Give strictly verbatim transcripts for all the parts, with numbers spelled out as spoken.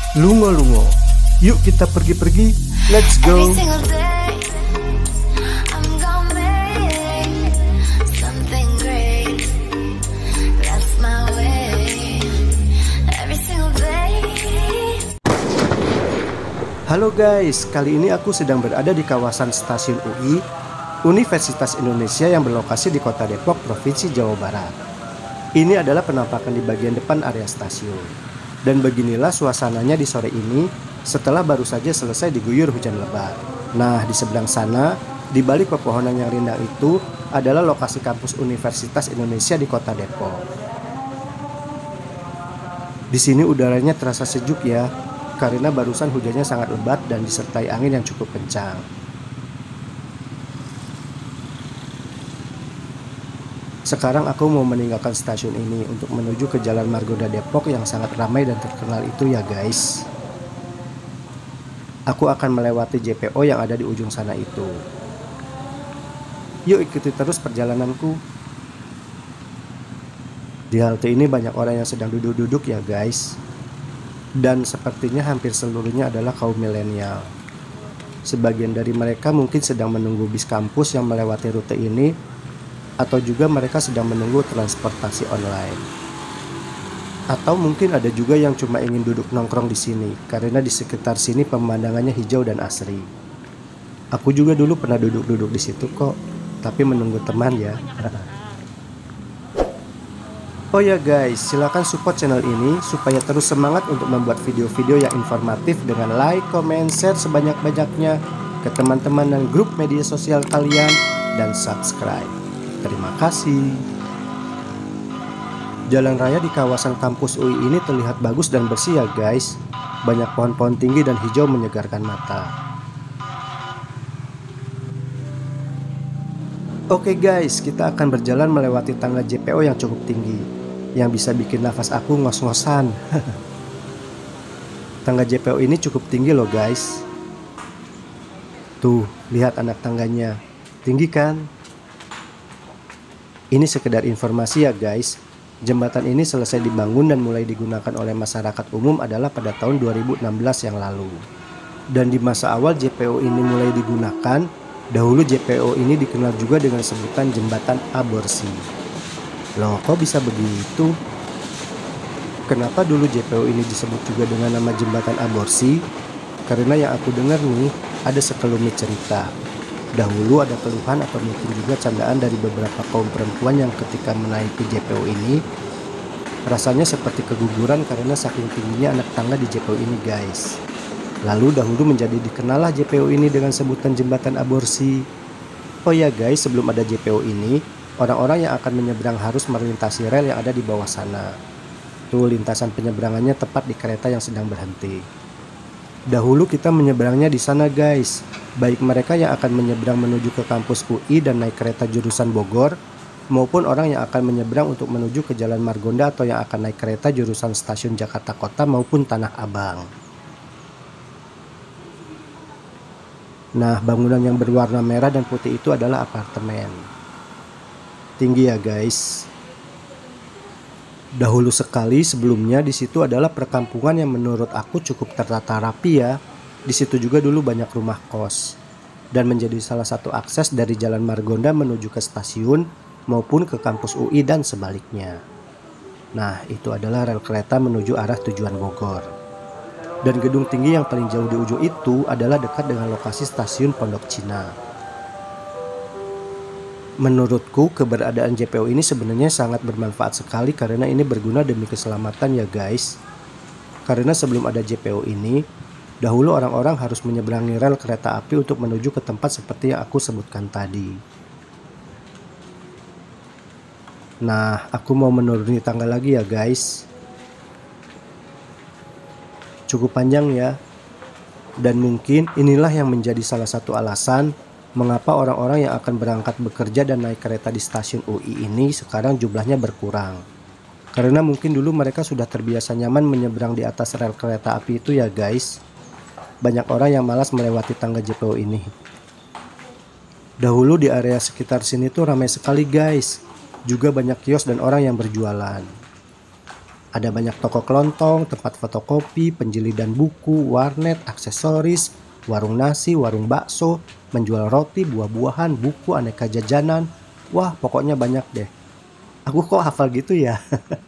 Lungo-lungo. Yuk kita pergi-pergi. Let's go. Every single day, I'm gonna make something great. That's my way. Every single day. Halo guys, kali ini aku sedang berada di kawasan Stasiun U I, Universitas Indonesia yang berlokasi di Kota Depok, Provinsi Jawa Barat. Ini adalah penampakan di bagian depan area stasiun. Dan beginilah suasananya di sore ini setelah baru saja selesai diguyur hujan lebat. Nah, di seberang sana, di balik pepohonan yang rindang itu adalah lokasi kampus Universitas Indonesia di Kota Depok. Di sini udaranya terasa sejuk ya, karena barusan hujannya sangat lebat dan disertai angin yang cukup kencang. Sekarang aku mau meninggalkan stasiun ini untuk menuju ke Jalan Margonda Depok yang sangat ramai dan terkenal itu ya guys. Aku akan melewati J P O yang ada di ujung sana itu. Yuk ikuti terus perjalananku. Di halte ini banyak orang yang sedang duduk-duduk ya guys. Dan sepertinya hampir seluruhnya adalah kaum milenial. Sebagian dari mereka mungkin sedang menunggu bis kampus yang melewati rute ini, atau juga mereka sedang menunggu transportasi online. Atau mungkin ada juga yang cuma ingin duduk nongkrong di sini, karena di sekitar sini pemandangannya hijau dan asri. Aku juga dulu pernah duduk-duduk di situ kok, tapi menunggu teman ya. Oh ya guys, silakan support channel ini supaya terus semangat untuk membuat video-video yang informatif dengan like, comment, share sebanyak-banyaknya ke teman-teman dan grup media sosial kalian, dan subscribe. Terima kasih. Jalan raya di kawasan kampus U I ini terlihat bagus dan bersih ya guys. Banyak pohon-pohon tinggi dan hijau menyegarkan mata. Oke guys, kita akan berjalan melewati tangga J P O yang cukup tinggi, yang bisa bikin nafas aku ngos-ngosan. Tangga J P O ini cukup tinggi loh guys. Tuh, lihat anak tangganya. Tinggi kan? Ini sekedar informasi ya guys. Jembatan ini selesai dibangun dan mulai digunakan oleh masyarakat umum adalah pada tahun dua ribu enam belas yang lalu. Dan di masa awal J P O ini mulai digunakan, dahulu J P O ini dikenal juga dengan sebutan jembatan aborsi. Loh, kok bisa begitu? Kenapa dulu J P O ini disebut juga dengan nama jembatan aborsi? Karena yang aku dengar nih, ada sekelumit cerita. Dahulu ada keluhan atau mungkin juga candaan dari beberapa kaum perempuan yang ketika menaiki J P O ini rasanya seperti keguguran karena saking tingginya anak tangga di J P O ini guys. Lalu dahulu menjadi dikenallah J P O ini dengan sebutan jembatan aborsi. Oh ya guys, sebelum ada J P O ini, orang-orang yang akan menyeberang harus melintasi rel yang ada di bawah sana. Tuh, lintasan penyeberangannya tepat di kereta yang sedang berhenti. Dahulu kita menyeberangnya di sana guys, baik mereka yang akan menyeberang menuju ke kampus U I dan naik kereta jurusan Bogor, maupun orang yang akan menyeberang untuk menuju ke Jalan Margonda atau yang akan naik kereta jurusan Stasiun Jakarta Kota maupun Tanah Abang. Nah, bangunan yang berwarna merah dan putih itu adalah apartemen. Tinggi ya guys. Dahulu sekali sebelumnya di situ adalah perkampungan yang menurut aku cukup tertata rapi ya. Di situ juga dulu banyak rumah kos dan menjadi salah satu akses dari Jalan Margonda menuju ke stasiun maupun ke kampus U I dan sebaliknya. Nah, itu adalah rel kereta menuju arah tujuan Bogor. Dan gedung tinggi yang paling jauh di ujung itu adalah dekat dengan lokasi stasiun Pondok Cina. Menurutku keberadaan J P O ini sebenarnya sangat bermanfaat sekali karena ini berguna demi keselamatan ya guys. Karena sebelum ada J P O ini, dahulu orang-orang harus menyeberangi rel kereta api untuk menuju ke tempat seperti yang aku sebutkan tadi. Nah, aku mau menuruni tangga lagi ya guys. Cukup panjang ya. Dan mungkin inilah yang menjadi salah satu alasan mengapa orang-orang yang akan berangkat bekerja dan naik kereta di stasiun U I ini sekarang jumlahnya berkurang. Karena mungkin dulu mereka sudah terbiasa nyaman menyeberang di atas rel kereta api itu ya guys. Banyak orang yang malas melewati tangga J P O ini. Dahulu di area sekitar sini tuh ramai sekali guys. Juga banyak kios dan orang yang berjualan. Ada banyak toko kelontong, tempat fotokopi, penjilidan buku, warnet, aksesoris, warung nasi, warung bakso, menjual roti, buah-buahan, buku, aneka jajanan. Wah, pokoknya banyak deh. Aku kok hafal gitu ya?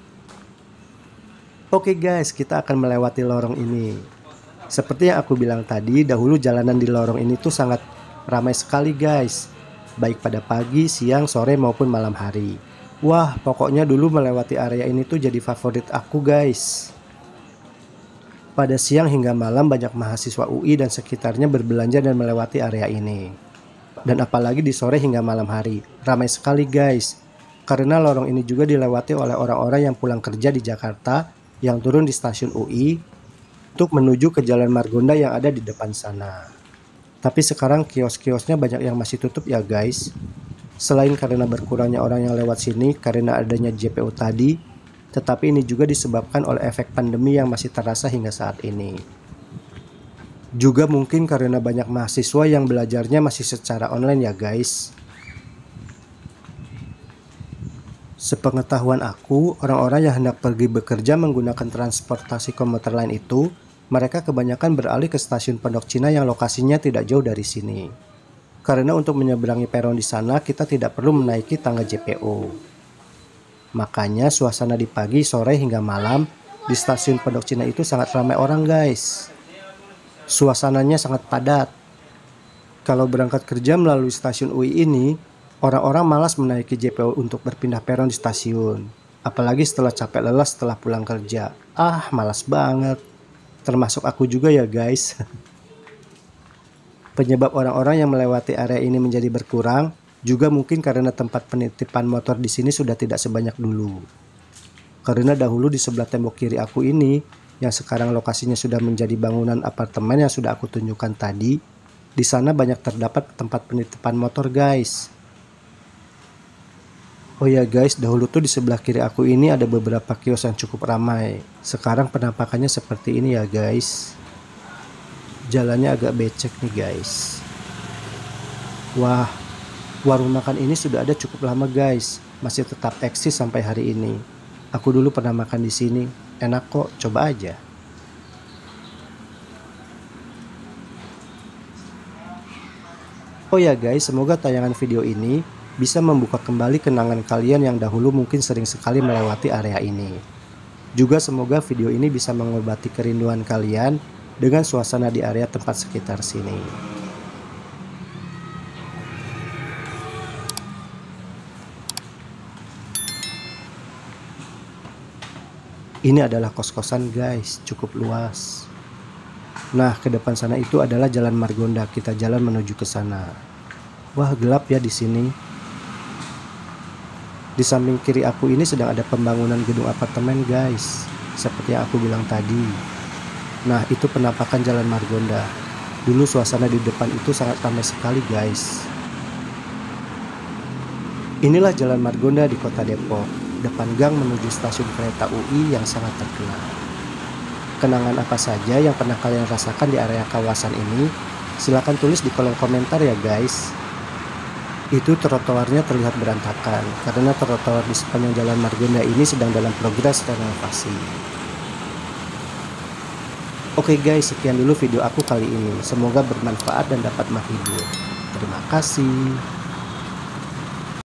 Oke guys, kita akan melewati lorong ini. Seperti yang aku bilang tadi, dahulu jalanan di lorong ini tuh sangat ramai sekali guys. Baik pada pagi, siang, sore maupun malam hari. Wah, pokoknya dulu melewati area ini tuh jadi favorit aku guys. Pada siang hingga malam banyak mahasiswa U I dan sekitarnya berbelanja dan melewati area ini. Dan apalagi di sore hingga malam hari, ramai sekali guys. Karena lorong ini juga dilewati oleh orang-orang yang pulang kerja di Jakarta yang turun di stasiun U I untuk menuju ke Jalan Margonda yang ada di depan sana. Tapi sekarang kios-kiosnya banyak yang masih tutup ya guys. Selain karena berkurangnya orang yang lewat sini karena adanya J P O tadi, tetapi ini juga disebabkan oleh efek pandemi yang masih terasa hingga saat ini. Juga mungkin karena banyak mahasiswa yang belajarnya masih secara online ya guys. Sepengetahuan aku, orang-orang yang hendak pergi bekerja menggunakan transportasi komuter lain itu, mereka kebanyakan beralih ke stasiun Pondok Cina yang lokasinya tidak jauh dari sini. Karena untuk menyeberangi peron di sana kita tidak perlu menaiki tangga J P O. Makanya suasana di pagi, sore hingga malam di stasiun Pondok Cina itu sangat ramai orang guys. Suasananya sangat padat. Kalau berangkat kerja melalui stasiun U I ini, orang-orang malas menaiki J P O untuk berpindah peron di stasiun. Apalagi setelah capek lelah setelah pulang kerja. Ah, malas banget. Termasuk aku juga ya guys. Penyebab orang-orang yang melewati area ini menjadi berkurang juga mungkin karena tempat penitipan motor di sini sudah tidak sebanyak dulu. Karena dahulu di sebelah tembok kiri aku ini, yang sekarang lokasinya sudah menjadi bangunan apartemen yang sudah aku tunjukkan tadi, di sana banyak terdapat tempat penitipan motor guys. Oh ya guys, dahulu tuh di sebelah kiri aku ini ada beberapa kios yang cukup ramai. Sekarang penampakannya seperti ini ya guys. Jalannya agak becek nih guys. Wah, warung makan ini sudah ada cukup lama guys. Masih tetap eksis sampai hari ini. Aku dulu pernah makan di sini. Enak kok, coba aja. Oh ya guys, semoga tayangan video ini bisa membuka kembali kenangan kalian yang dahulu mungkin sering sekali melewati area ini. Juga semoga video ini bisa mengobati kerinduan kalian dengan suasana di area tempat sekitar sini. Ini adalah kos-kosan guys, cukup luas. Nah, ke depan sana itu adalah Jalan Margonda, kita jalan menuju ke sana. Wah, gelap ya di sini. Di samping kiri aku ini sedang ada pembangunan gedung apartemen guys, seperti yang aku bilang tadi. Nah, itu penampakan Jalan Margonda. Dulu suasana di depan itu sangat ramai sekali guys. Inilah Jalan Margonda di kota Depok, depan gang menuju stasiun kereta U I yang sangat terkenal. Kenangan apa saja yang pernah kalian rasakan di area kawasan ini? Silahkan tulis di kolom komentar ya guys. Itu trotoarnya terlihat berantakan, karena trotoar di sepanjang Jalan Margonda ini sedang dalam progres renovasi. Oke guys, sekian dulu video aku kali ini. Semoga bermanfaat dan dapat menghibur. Terima kasih.